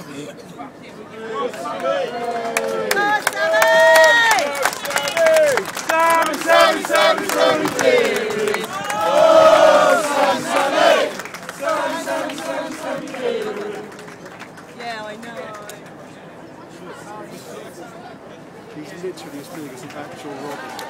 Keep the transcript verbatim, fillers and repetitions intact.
Yeah, I know. He's literally as big as an actual robot.